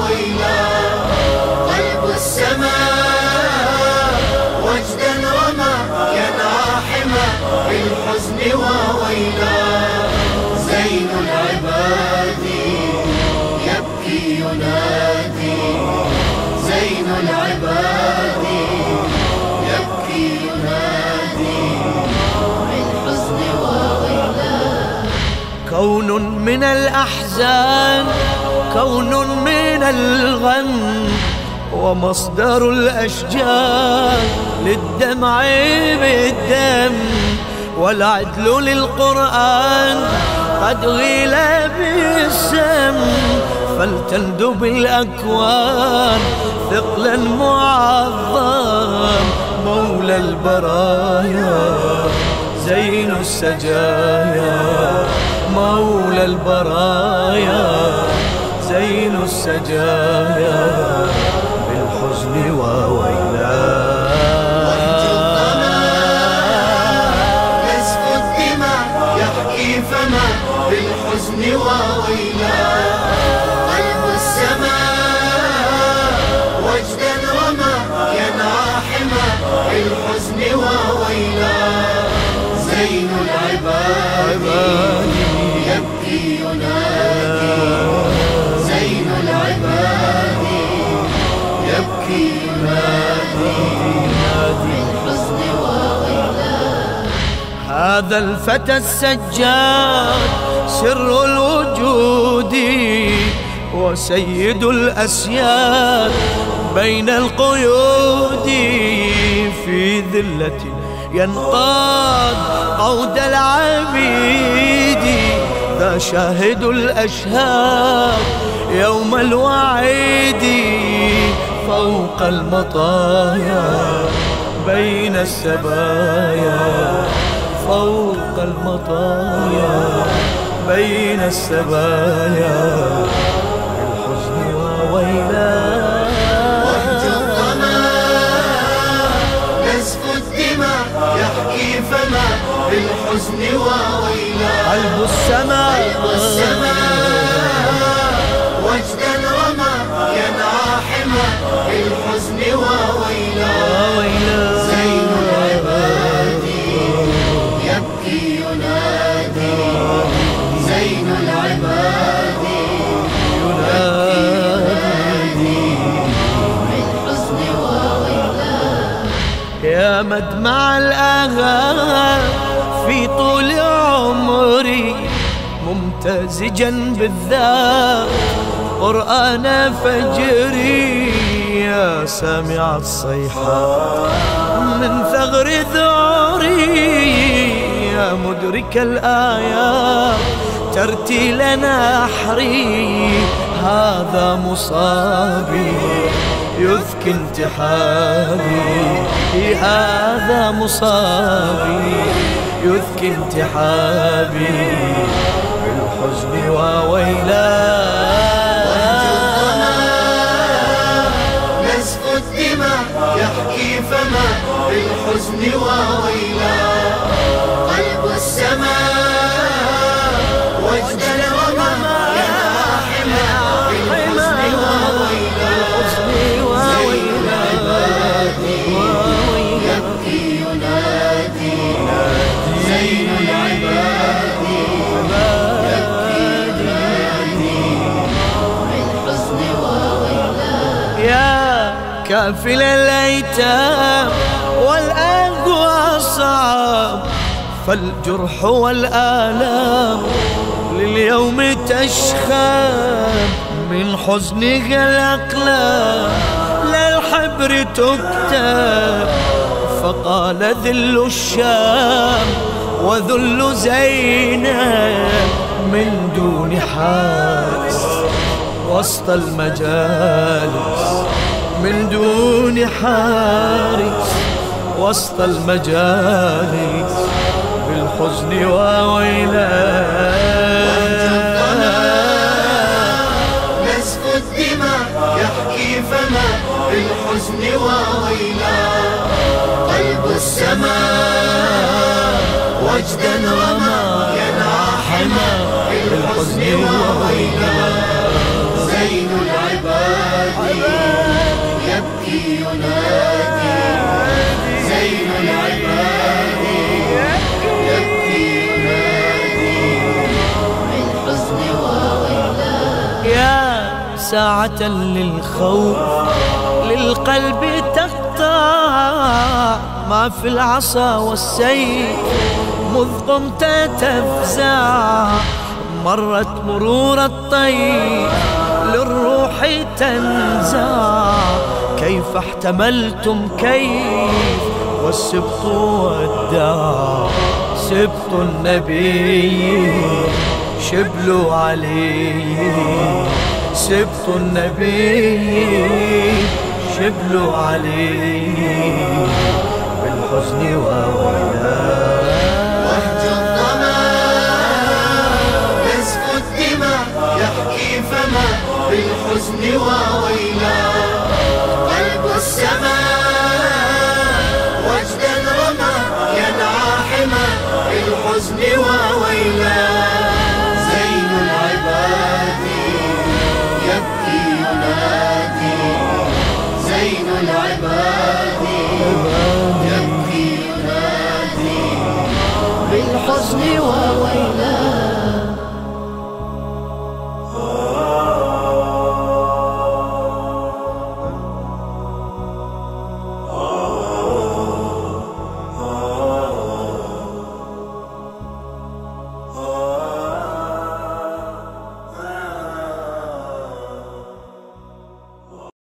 وويلا قلب السماء وجدا وما يناحما بالحزن وويلا زين العباد يبكي ينادي زين العباد يبكي ينادي بالحزن وويلا كون من الأحزان كون من الغم ومصدر الأشجار للدمع بالدم والعدل للقرآن قد غيل بالسم فلتندب الأكوان ثقلا معظم مولى البرايا زين السجايا مولى البرايا زين السجايا بالحزن وويلا وهج الظما نزف الدماء يحكي فما بالحزن وويلا قلب السماء وجدا وما يناحما بالحزن وويلا زين العباد يبكي ينادي زين العباد يبكي ينادي بالحزن وويلا هذا الفتى السجاد سر الوجود وسيد الأسياد بين القيود في ذلة ينقاد قود العبيد ذا شاهد الأشهاد يوم الوعيد فوق المطايا بين السبايا فوق المطايا بين السبايا بالحزن وويلا وهج الظما نزف الدماء يحكي فما بالحزن وويلا قلب السماء وجدا وما يناحما بالحزن وويلا زين العباد يبكي ينادي زين العباد يبكي ينادي بالحزن وويلا يا مدمع الآغام في طول عمري ممتزجا بالذات قرآن فجري يا سامع الصيحات من ثغر ذعري يا مدرك الآيات ترتيل نحري هذا مصابي يذكي انتحابي هذا مصابي يذكي انتحابي بالحزن وويلا نزف الدماء يحكي فما بالحزن وويلا قلب السماء وجدا وما يناحما بالحزن وويلا زين العباد يبكي ينادي زين العباد يبكي ينادي بالحزن وويلا يا كافل الأيتام والأقوى صعب فالجرح والآلام لليوم تشخب من حزنها الأقلام للحبر تكتب فقال ذل الشام وذل زينب من دون حارس وسط المجالس من دون حارس وسط المجالس بالحزن وويلا نزف الدماء يحكي فما بالحزن وويلا قلب السماء وجدا وما يناحما بالحزن وويلا زين العباد ينادي زين العباد يبكي ينادي بالحزن وويلاه. يا ساعة للخوف للقلب تقطع، ما في العصا والسيف مذ قمت تفزع، مرت مرور الطيف للروح تنزع. كيف احتملتم كيف والسبط ودع، سبط النبي شبل علي، سبط النبي شبل علي بالحزن وويلاه. وهج الظما نزف الدماء يحكي فما بالحزن وويلاه. قلب السماء وجدا رمى ينعى حما بالحزن وويلاه. زين العباد يبكي ينادي زين العباد يبكي ينادي بالحزن وويلاه.